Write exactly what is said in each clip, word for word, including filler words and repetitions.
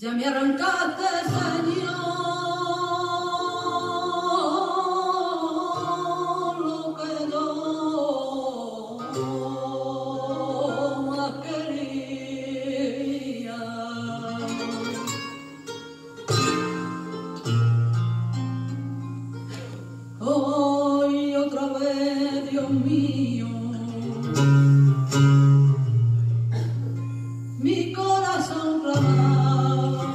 Ya me arrancaste, Señor, lo que yo más quería. Hoy otra vez, Dios mío, mi corazón clamado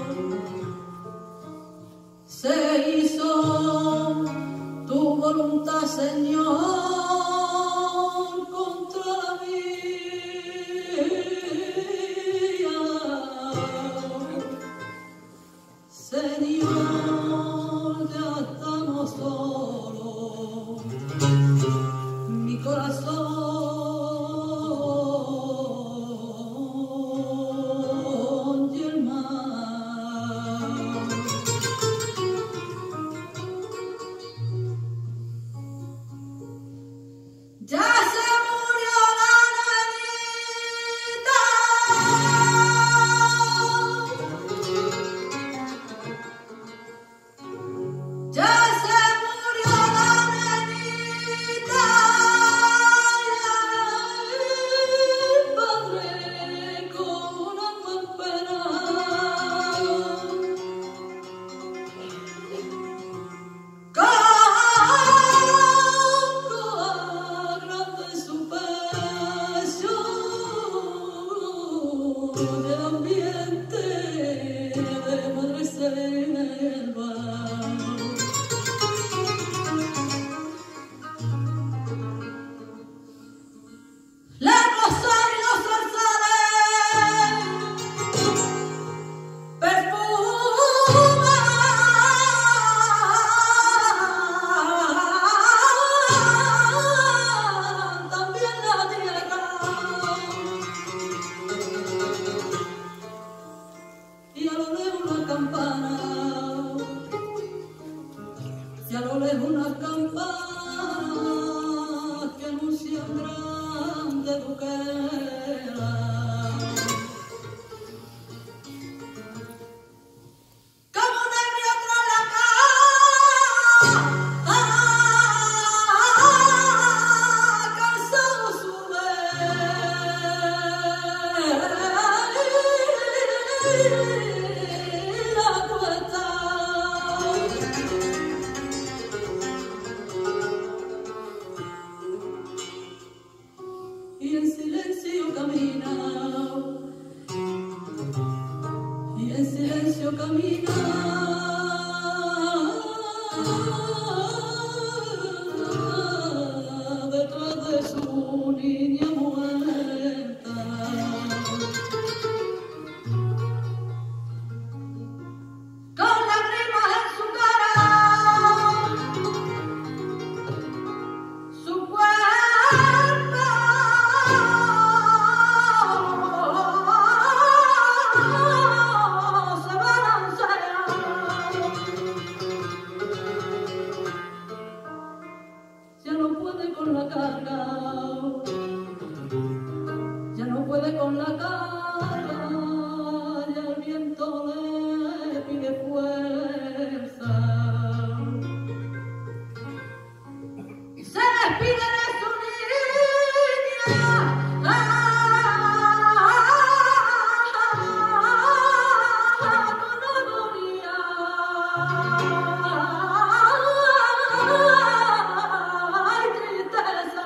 se hizo tu voluntad, Señor, contra la mía. Señor, ya estamos solos, mi corazón y el mar. Ya se murió la nenita, ya se murió la nenita, y el padre con una gran pena del ambiente de madre selva. La rosa y los zarzales perfuman también la tierra. Y a lo lejos una campana, y a lo lejos una campana que anuncian grande duquera. Como un nervio tras la cara, cansado sube la cuesta, y en silencio camina, y en silencio camina detrás de su niña muerta. Con lágrimas en su cara, su cuerpo se balancea. Ya no puede con la carga, ya no puede con la carga, ya el viento le pide fuerza. Se despide de su niña, con agonía. Ay, tristeza.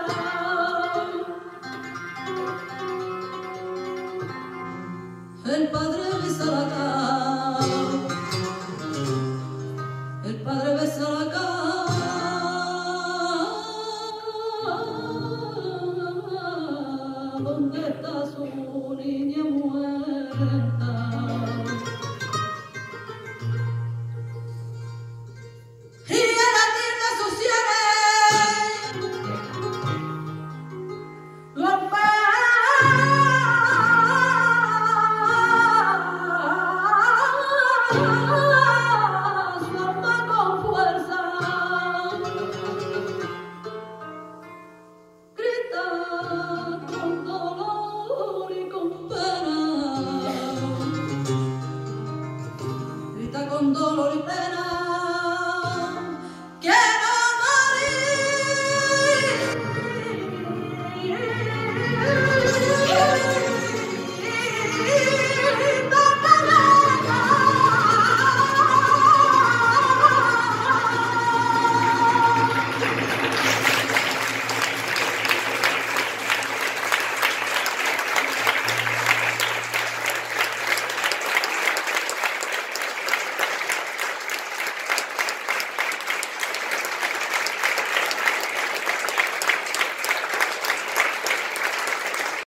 El padre besa la cara, el padre besa la cara, ¿dónde está su niña muerta? Y el latir de sus sienes golpea su alma con fuerza. Grita con dolor y con pena. con dolor y pena